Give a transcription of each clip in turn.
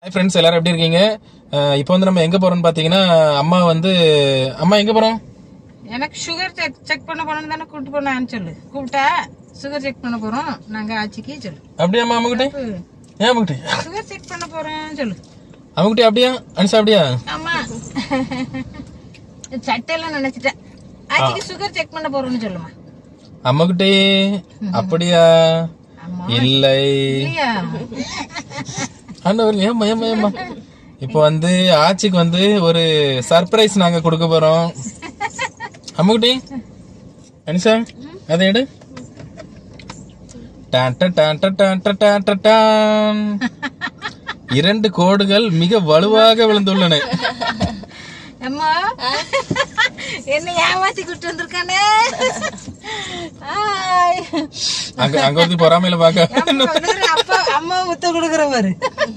Friends எல்லாரும் எப்படி இருக்கீங்க? இப்போ வந்து நம்ம எங்க போறோம்னு பாத்தீங்கன்னா அம்மா எங்க போறோம்? எனக்கு சுகர் செக் பண்ண போறோம்னு தானே கூப்பிட்டு போனான்னு சொல்லு. கூப்பிட்டா சுகர் செக் பண்ண போறோம் நாங்க ஆச்சிக்கு சொல்லு. அப்படியே அம்மாகிட்ட ஏன் அம்மாகிட்ட சுகர் செக் பண்ண போறோம் சொல்லு. அம்மாகிட்ட அப்படியா அனிஷா அப்படியா? ஆமா சட்டையெல்லாம் நினைச்சிட்டேன். ஆச்சிக்கு சுகர் செக் பண்ண போறோம்னு சொல்லுமா. அம்மாகிட்ட அப்படியா? இல்லை ஏமா இப்போ வந்து ஆச்சிக்கு வந்து ஒரு சர்ப்ரைஸ் நாங்க கொடுக்க போறோம். அம்முக்குட்டி அனிஷா அதை எடு. 2 கோடுகள் மிக வலுவாக விழுந்துள்ளன. அம்மா என்ன ஏமாத்தி கூட்டு வந்திருக்கானே. அங்க வந்து பொறாமையில பாக்க அப்பா அம்மா முத்த கொடுக்குற பாரு.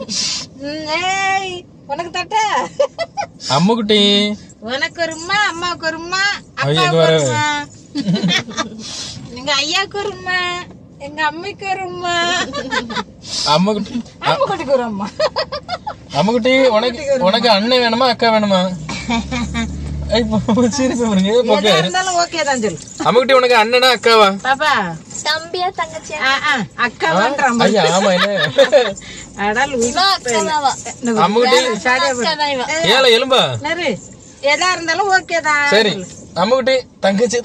உனக்கு தட்டா அம்முக்குட்டி உனக்கு ஒருமா அம்மாவுக்கு ஒருமா அப்பாவுக்கு ஒருமா எங்க ஐயாவுக்கு ஒருமா எங்க அம்மைக்கு ஒருமா அம்முக்குட்டிக்கு ஒரு அம்மா. அம்முக்குட்டி உனக்கு அண்ணன் வேணுமா அக்கா வேணுமா? அம்முக்குட்டி உனக்கு அண்ணனா அக்காவா? பாப்பா தம்பியா தங்கச்சியா? அக்கா ஏல எலும்பா எதா இருந்தாலும் ஓகே தான். சரி அம்முக்குட்டி தங்கச்சி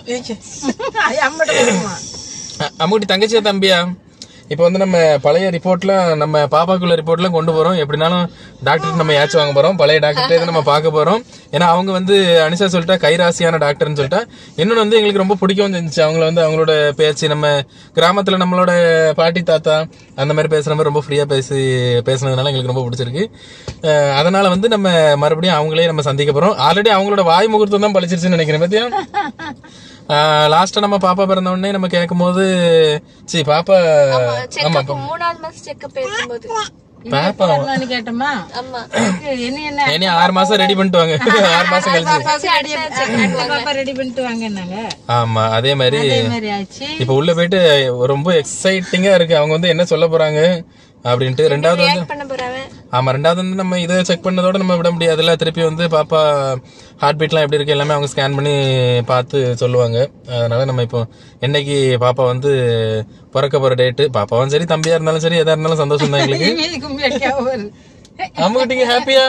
அம்முக்குட்டி தங்கச்சியா தம்பியா? இப்போ வந்து நம்ம பழைய ரிப்போர்ட்லாம் நம்ம பாப்பாக்குள்ள ரிப்போர்ட்லாம் கொண்டு போறோம். எப்படினாலும் டாக்டருக்கு நம்ம ஏச்சு வாங்க போறோம். பழைய டாக்டர்கிட்ட நம்ம பார்க்க போறோம். ஏன்னா அவங்க வந்து அனிஷா சொல்லிட்டா கைராசியான டாக்டர்னு சொல்லிட்டா. இன்னொன்று வந்து எங்களுக்கு ரொம்ப பிடிக்கவும் செஞ்சுச்சு. அவங்கள வந்து அவங்களோட பேச்சு நம்ம கிராமத்துல நம்மளோட பாட்டி தாத்தா அந்த மாதிரி பேசுற மாதிரி ரொம்ப ஃப்ரீயா பேசுனதுனால எங்களுக்கு ரொம்ப பிடிச்சிருக்கு. அதனால வந்து நம்ம மறுபடியும் அவங்களே நம்ம சந்திக்க போறோம். ஆல்ரெடி அவங்களோட வாய் முகூர்த்தம் தான் பழிச்சிருச்சுன்னு நினைக்கிறேன். பத்தியா லாஸ்டா நம்ம பாப்பா பிறந்த உடனே நம்ம கேட்கும் போது பாப்பா 3ஆவது மாசம் செக்கப் இருக்கும்போது பாப்பா கேட்டோமா 6 மாசம் ரெடி பண்ணிட்டு வாங்க. 6 மாசம் கழிச்சு ரெடி பண்ணிட்டு வாங்க. ஆமா அதே மாதிரி இப்ப உள்ள போயிட்டு ரொம்ப எக்ஸைட்டிங்கா இருக்கு. அவங்க வந்து என்ன சொல்ல போறாங்க அப்படின்ட்டு. ரெண்டாவது வந்து நம்ம இதை செக் பண்ணதோட நம்ம விட முடியாதுல்ல. திருப்பி வந்து பாப்பா ஹார்ட் பீட்லாம் எப்படி இருக்கு எல்லாமே அவங்க ஸ்கேன் பண்ணி பார்த்து சொல்லுவாங்க. அதனால நம்ம இப்போ என்னைக்கு பாப்பா வந்து பிறக்க போற டேட்டு, பாப்பாவும் சரி தம்பியா இருந்தாலும் சரி எதா இருந்தாலும் சந்தோஷம் தான் எங்களுக்கு. அம்முக்கிட்டீங்க ஹாப்பியா?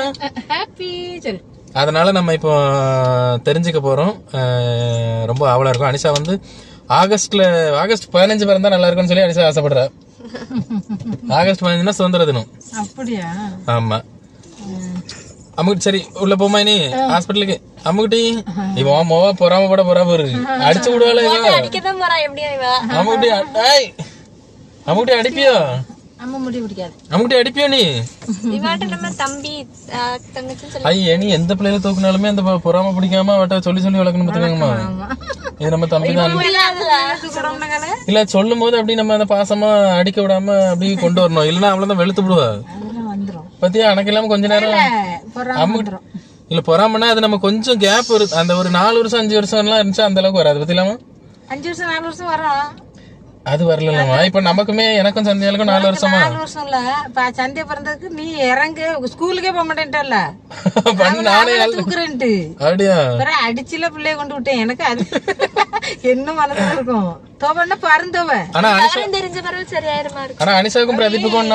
அதனால நம்ம இப்போ தெரிஞ்சுக்க போறோம். ரொம்ப ஆவலா இருக்கும். அனிஷா வந்து ஆகஸ்ட் 15 பிறந்தா நல்லா இருக்கும்னு சொல்லி அனிஷா ஆசைப்படுறா. ஆகஸ்ட் 15 சுதந்திர தினம். அப்படியா? ஆமா. அம்முக்குட்டி சரி உள்ள போமா நீ ஹாஸ்பிட்டலுக்கு. அம்முக்குட்டி இவன் மோவா பொறாம இருக்கு. அடிச்சு விடுவாள அம்முக்குட்டி? அம்முக்குட்டி அடிப்பியோ? அம்முக்குட்டி அடிப்பியோ நீ? நீ எந்த பிள்ளைல தூக்குனாலுமே அந்த பொறாம பிடிக்காம அவட்ட சொல்லி வளர்க்கணும் பாத்துக்கோங்கம்மா. இது நம்ம தம்பி தான் இல்ல சொல்லும் போது அப்படி நம்ம அந்த பாசமா அடிக்க விடாம அப்படி கொண்டு வரணும். இல்லன்னா அவ்வளவுதான் வெளுத்து விடுவா. பத்தியா எனக்கு இல்லாம கொஞ்ச நேரம் இல்ல பொறாமன்னா அது நம்ம கொஞ்சம் கேப் இருக்கு. அந்த ஒரு 4 வருஷம் 5 வருஷம் எல்லாம் இருந்துச்சா அந்த அளவுக்கு வராது. பத்தி இல்லாம 5 வருஷம் 4 வருஷம் வரும். அது வரலமா? இப்ப நமக்குமே எனக்கும் சந்தியாளுக்கும் 4 வருஷமா? 4 வருஷம் இல்ல. சந்தியா பிறந்ததுக்கு நீ இறங்கு ஸ்கூலுக்கே போக மாட்டேன்ட்டல. நானே தூக்குறேன்ட்டு அப்படியா அடிச்சுல பிள்ளைய கொண்டு விட்டேன். எனக்கு அது என்ன மனசுல இருக்கும். தோவன்னா பறந்தவ. ஆனா தெரிஞ்ச பிறகு சரியாயிருமா இருக்கு. ஆனா அனிஷாவுக்கும் பிரதீப்புக்கும்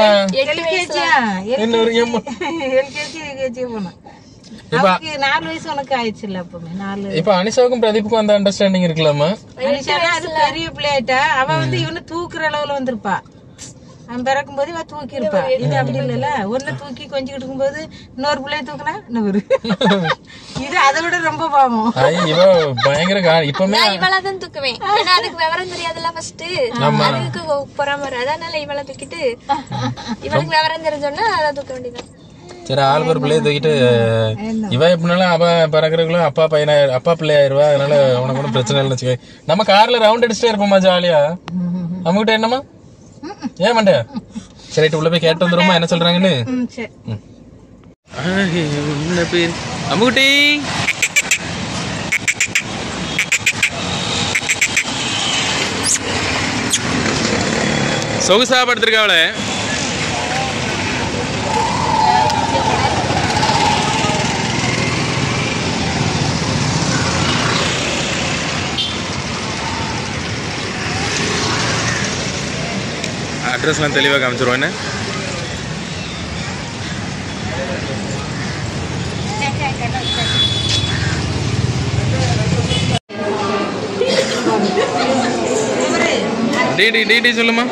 எல்கேஜி போனா 4 வயசு உனக்கு ஆயிடுச்சு இல்ல. இப்ப அனிஷாவுக்கும் பிரதீப்புக்கும் அந்த அண்டர்ஸ்டாண்டிங் இருக்கலாமா? அனிஷா அது பெரிய பிள்ளையாயிட்டா. அவ வந்து இவனு தூக்குற அளவுல வந்திருப்பா. அவன் பிறக்கும் போது இவ தூக்கி இருப்பா. இது அப்படி இல்லல்ல. ஒன்னு தூக்கி கொஞ்சிக்கிட்டு இருக்கும் போது இன்னொரு பிள்ளைய தூக்குனா இன்னொரு இது அதை விட ரொம்ப பாவம். இவ பயங்கர இப்பமே இவளதான் தூக்குவேன். ஏன்னா அதுக்கு விவரம் தெரியாதுல்ல. ஃபர்ஸ்ட் அதுக்கு பொறாம அதனால இவளை தூக்கிட்டு இவளுக்கு விவரம் தெரிஞ்சோன்னா அதை தூக்க வேண்டியதான். சரி ஆள் ஒரு பிள்ளைய தூக்கிட்டு இவ எப்படினாலும் அவ பிறகுறதுக்குள்ள அப்பா பிள்ளையாயிருவா. அதனால உனக்கு ஒன்றும் பிரச்சனை இல்லைன்னு வச்சுக்க. நம்ம கார்ல ரவுண்ட் அடிச்சுட்டே இருப்போமா ஜாலியா. நம்மகிட்ட என்னமா ஏன் மண்ட சரி உள்ள போய் கேட்டு வந்துருமா என்ன சொல்றாங்கன்னு. அம்முக்குட்டி சொகுசா படுத்திருக்காவளே. அட்ரஸ்லாம் தெளிவாக காமிச்சிருவோம். என்ன டிடி சொல்லுமா.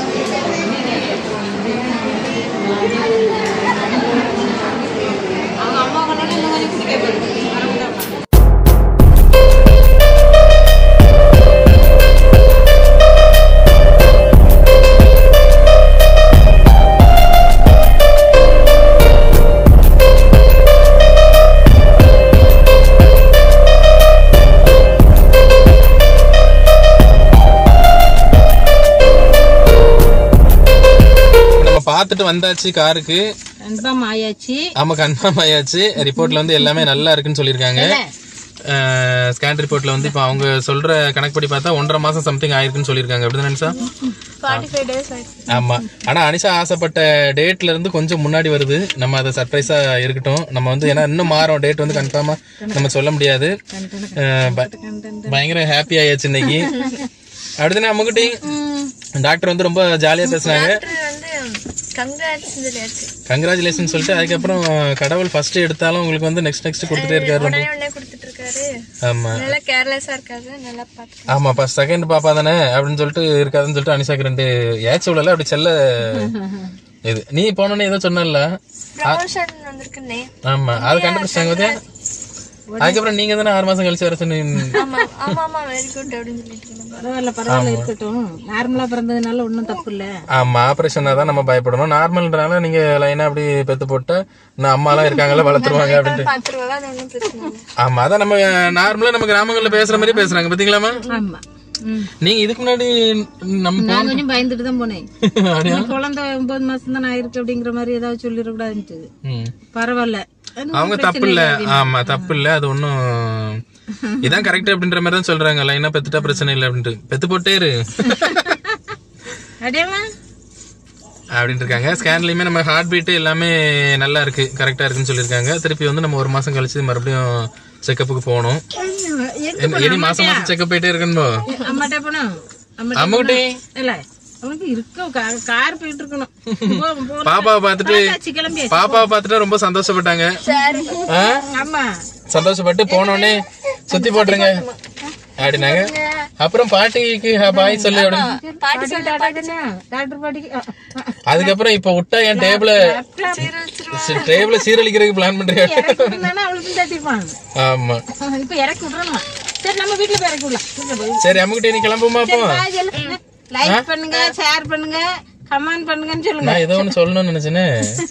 பார்த்துட்டு வந்தாச்சு. காருக்கு கன்ஃபார்ம் ஆயாச்சு. ஆமா கன்ஃபார்ம் ஆயாச்சு. ரிப்போர்ட்ல வந்து எல்லாமே நல்லா இருக்குன்னு சொல்லியிருக்காங்க. ஸ்கேன் ரிப்போர்ட்ல வந்து இப்ப அவங்க சொல்ற கணக்குப்படி பார்த்தா 1.5 மாசம் சம்திங் ஆயிருக்குன்னு சொல்லியிருக்காங்க. அப்படிதான் அனிஷா? 45 days ஆயிடுச்சு. ஆமா. ஆனா அனிஷா ஆசைப்பட்ட டேட்ல இருந்து கொஞ்சம் முன்னாடி வருது. நம்ம அதை சர்ப்ரைஸா இருக்கட்டும். நம்ம வந்து ஏன்னா இன்னும் மாறும் டேட் வந்து கன்ஃபார்மா நம்ம சொல்ல முடியாது. பயங்கர ஹாப்பி ஆயாச்சு இன்னைக்கு. அப்படிதானே அம்முக்குட்டி? டாக்டர் வந்து ரொம்ப ஜாலியா பேசுனாங்க. கங்க்ராச்சுலேஷன் சொல்லிட்டு அதுக்கப்புறம் கடவுள் ஃபர்ஸ்ட் எடுத்தாலும் உங்களுக்கு வந்து நெக்ஸ்ட் கொடுத்துட்டே இருக்காரு. ஆமா ஆமா ஃபர்ஸ்ட் செகண்ட் பாப்பா தானே அப்படின்னு சொல்லிட்டு இருக்காதுன்னு சொல்லிட்டு அனிஷாக்கு 2 ஏச்சு விடல. அப்படி செல்ல இது நீ போனோன்னு ஏதோ சொன்னல. ஆமா அது கண்டுபிடிச்சாங்க. அதுக்கப்புறம் நீங்க தானே 6 மாசம் கழிச்சு வர சொன்னீங்க. பரவாயில்ல இருக்கட்டும். நார்மலா பிறந்ததுனால ஒன்னும் தப்பு இல்ல. ஆமா ஆபரேஷனா தான் நம்ம பயப்படணும். நார்மல்ன்றனால நீங்க லைனா அப்படி பெத்து போட்டு நான் அம்மா எல்லாம் இருக்காங்கல்ல வளர்த்துருவாங்க அப்படின்ட்டு. ஆமா அதான் நம்ம நார்மலா நம்ம கிராமங்கள்ல பேசுற மாதிரி பேசுறாங்க பாத்தீங்களாமா. ஆமா நீங்க இதுக்கு முன்னாடி நான் கொஞ்சம் பயந்துட்டு தான் போனேன். குழந்தை 9 மாசம் தான் ஆயிருக்கு அப்படிங்கிற மாதிரி ஏதாவது சொல்லிடக்கூடாதுன்ட்டு. பரவாயில்ல அவங்க தப்பு இல்ல. ஆமா தப்பு இல்ல. அது ஒன்னும் இதான் கரெக்ட் அப்படின்ற மாதிரி தான் சொல்றாங்க. லைனா பெத்துட்டா பிரச்சனை இல்லை அப்படின்ட்டு பெத்து போட்டே இரு அப்படின்னு இருக்காங்க. ஸ்கேன்லயுமே நம்ம ஹார்ட் பீட் எல்லாமே நல்லா இருக்கு, கரெக்டா இருக்குன்னு சொல்லியிருக்காங்க. திருப்பி வந்து நம்ம 1 மாசம் கழிச்சு மறுபடியும் செக்கப்புக்கு போகணும். இனி மாசம் மாசம் செக்கப் போயிட்டே இருக்கணும். அம்மாட்டே போனோம். அம்மாக்கிட்டே இல்ல அவனுக்கு கார் போயிட்டு இருக்கணும். பாப்பாவை பார்த்துட்டு ரொம்ப சந்தோஷப்பட்டாங்க. சந்தோஷப்பட்டு போனோடனே சுத்தி போட்டுருங்க அப்படின்னாங்க. அப்புறம் பாட்டிக்கு பாய் சொல்லு அப்படின்னு. அதுக்கப்புறம் இப்ப விட்டா என் டேபிள சீரழிக்கிறதுக்கு பிளான் பண்றியா? ஆமா சரி அம்முக்கிட்ட நீ கிளம்புமா? அப்போ லைக் பண்ணுங்க, ஷேர் பண்ணுங்க, கமெண்ட் பண்ணுங்கன்னு சொல்லுங்க. நான் ஏதோ ஒன்னு சொல்லணும்னு நினைச்சேனே.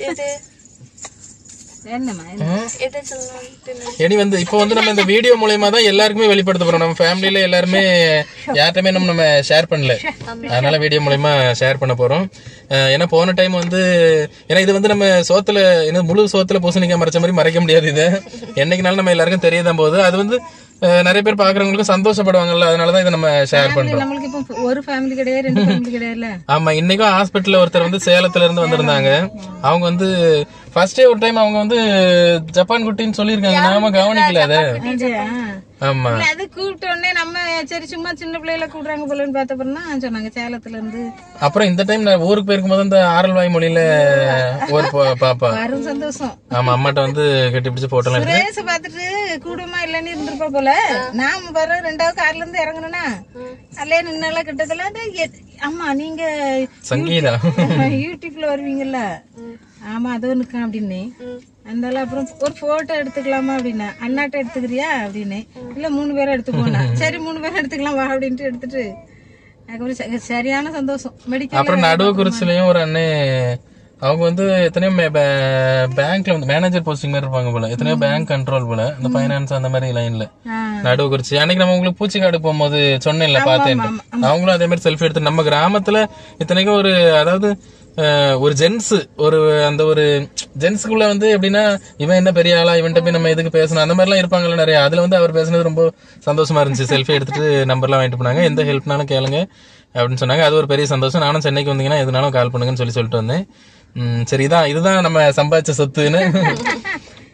இனி வந்து இப்போ வந்து நம்ம இந்த வீடியோ மூலமா தான் எல்லாருக்குமே வெளிப்படுத்த போறோம். நம்ம ஃபேமிலியில எல்லாருமே யார்ட்டுமே நம்ம ஷேர் பண்ணல, அதனால வீடியோ மூலமா ஷேர் பண்ண போறோம். ஏன்னா போன டைம் வந்து ஏன்னா இது வந்து நம்ம சோத்துல என்ன முழு சோத்துல பூசணிக்காய் மறைச்ச மாதிரி மறைக்க முடியாது. இது என்னைக்குனாலும் நம்ம எல்லாருக்கும் தெரியதான் போகுது. அது வந்து நிறைய பேர் பாக்குறவங்களுக்கு சந்தோஷப்படுவாங்கல்ல, அதனாலதான் இதை நம்ம ஷேர் பண்றோம். நம்மளுக்கு இப்போ ஒரு ஃபேமிலி கிடையாது, 2 ஃபேமிலி கிடையாதுல. ஆமா இன்னைக்கும் ஹாஸ்பிட்டல்ல ஒருத்தர் வந்து சேலத்துல இருந்து வந்திருந்தாங்க. அவங்க வந்து ஃபர்ஸ்ட் ஒரு டைம் அவங்க வந்து ஜப்பான் குட்டின்னு சொல்லிருக்காங்க. நாம கவனிக்கல அத. ஆமா அது கூப்பிட்ட உடனே நம்ம சரி சும்மா சின்ன பிள்ளைல கூடுறாங்க போலன்னு பார்த்தப்பறம் தான் சொன்னாங்க சேலத்துல இருந்து. அப்புறம் இந்த டைம் நான் ஊருக்கு போயிருக்கும் போது இந்த ஆரல்வாய் மொழியில ஒரு பாப்பா வரும் சந்தோஷம். ஆமா அம்மாட்ட வந்து கட்டி பிடிச்சு போட்டலாம். சுரேஷ் பாத்துட்டு கூடமா இல்லன்னு இருந்திருப்பா போல. நாம வர 2வது கார்ல இருந்து இறங்கணும்னா அல்லே நின்னால கிட்டத்துல அம்மா நீங்க சங்கீதா யூடியூப்ல வருவீங்கல்ல. ஆமா அது ஒண்ணுக்கா அப்படின்னு அந்த அப்புறம் ஒரு போட்டோ எடுத்துக்கலாமா அப்படின்னா அண்ணாட்ட எடுத்துக்கிறியா அப்படின்னு. இல்ல 3 பேரும் எடுத்துக்கோனா. சரி 3 பேரும் எடுத்துக்கலாம் வா அப்படின்ட்டு எடுத்துட்டு அதுக்கப்புறம் சரியான சந்தோஷம். மெடிக்கல் அப்புறம் நடுவுக்குறிச்சிலையும் ஒரு அண்ணே அவங்க வந்து எத்தனையோ பேங்க்ல வந்து மேனேஜர் போஸ்டிங் மாதிரி இருப்பாங்க போல, எத்தனையோ பேங்க் கண்ட்ரோல் போல, இந்த பைனான்ஸ் அந்த மாதிரி லைன்ல நடுவுக்குறிச்சி. அன்னைக்கு நம்ம உங்களுக்கு பூச்சிக்காடு போகும்போது சொன்னேன்ல பார்த்தேன். அவங்களும் அதே மாதிரி செல்ஃபி எடுத்து நம்ம கிராமத்துல இத்தனைக்கும் ஒரு அதாவது ஒரு ஜென்ஸ் ஒரு அந்த ஒரு ஜென்ஸுக்குள்ள வந்து எப்படின்னா இவன் என்ன பெரிய ஆளா இவன்ட்ட போய் நம்ம எதுக்கு பேசணும் அந்த மாதிரி எல்லாம் இருப்பாங்கல்ல நிறைய. அதுல வந்து அவர் பேசுனது ரொம்ப சந்தோஷமா இருந்துச்சு. செல்ஃபி எடுத்துட்டு நம்பர்லாம் வாங்கிட்டு போனாங்க. எந்த ஹெல்ப்னாலும் கேளுங்க அப்படின்னு சொன்னாங்க. அது ஒரு பெரிய சந்தோஷம். நானும் சென்னைக்கு வந்தீங்கன்னா எதுனாலும் கால் பண்ணுங்கன்னு சொல்லிட்டு வந்தேன். சரி இதுதான் நம்ம சம்பாதிச்ச சொத்துன்னு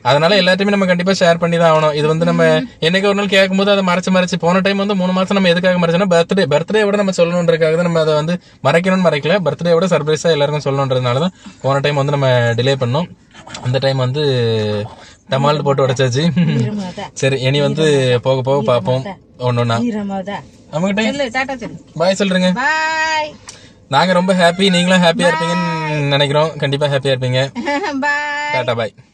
அதனால எல்லாத்தையுமே நம்ம கண்டிப்பா ஷேர் பண்ணி தான் ஆகணும். இது வந்து நம்ம என்னைக்கு ஒரு நாள் கேட்கும்போது அதை மறைச்சு போன டைம் வந்து 3 மாசம் நம்ம எதுக்காக மறைச்சோம்னா பர்த்டே விட நம்ம சொல்லணுன்றதுக்காக தான் நம்ம அதை வந்து மறைக்கணும்னு மறைக்கல. பர்த்டே விட சர்ப்ரைஸா எல்லாருக்கும் சொல்லணுன்றதுனாலதான் போன டைம் வந்து நம்ம டிலே பண்ணோம். அந்த டைம் வந்து டமால்ட் போட்டு உடைச்சாச்சு. சரி, இனி வந்து போக போக பாப்போம் ஒன்னொன்னா. பாய் சொல்றீங்க. நாங்க ரொம்ப ஹாப்பி, நீங்களும் ஹாப்பியா இருப்பீங்கன்னு நினைக்கிறோம். கண்டிப்பா ஹாப்பியா இருப்பீங்க. டாடா பாய்.